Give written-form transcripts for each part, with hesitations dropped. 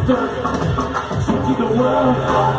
dirt. City the world.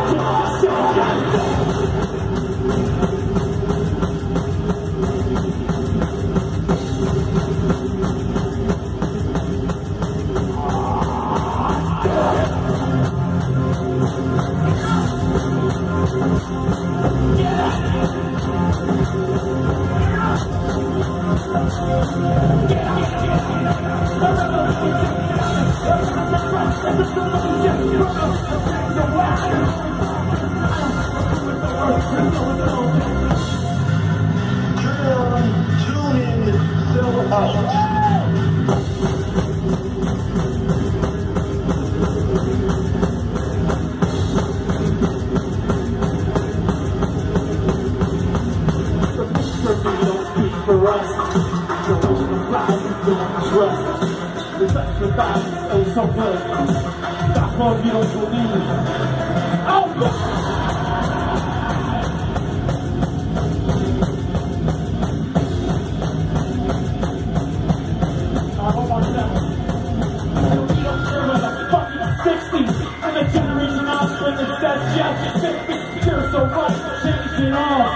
For us, the original flies, we don't trust. The touch the thighs is oh so good. That's why you don't believe. Oh, God! I hope I'm done. We don't care about the fucking 60s and the generation offspring that says yes, you take me, you're so right, change it all.